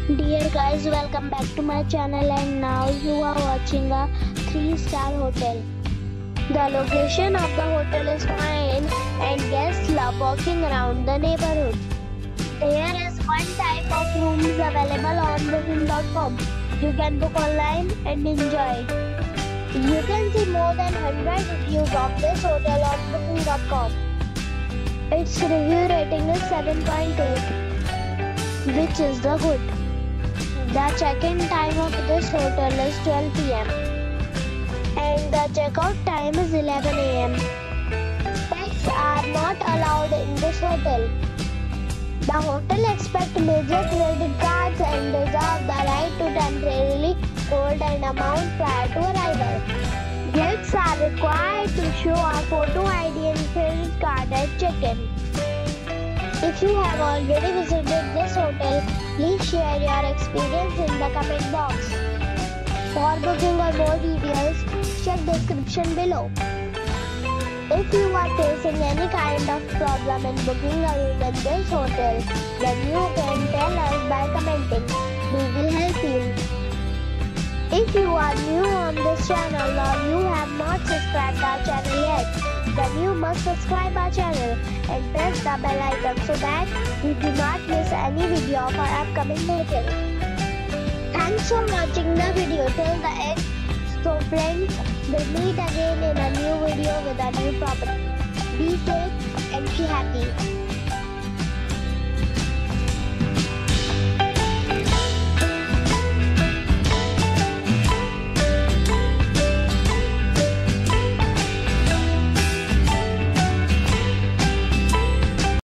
Dear guys, welcome back to my channel and now you are watching a 3-star hotel. The location of the hotel is fine and guests love walking around the neighborhood. There is one type of rooms available on booking.com. You can book online and enjoy. You can see more than 100 reviews of this hotel on booking.com. Its review rating is 7.8, which is the good. The check-in time of this hotel is 12 p.m. and the check-out time is 11 a.m. Pets are not allowed in this hotel. The hotel accepts major credit cards and reserves the right to temporarily hold an amount prior to arrival. Guests are required to show a photo ID and credit card at check-in. If you have already visited this hotel, please share your experience in the comment box. For booking or more details, check description below. If you are facing any kind of problem in booking a room in this hotel, then you can tell us by commenting. We will help you. If you are new on this channel or you have not subscribed our channel yet, then you must subscribe our channel and press the bell icon so that you do not miss any video of our upcoming hotel. Thanks for watching the video till the end. So friends, we'll meet again in a new video with a new property. Be safe and be happy.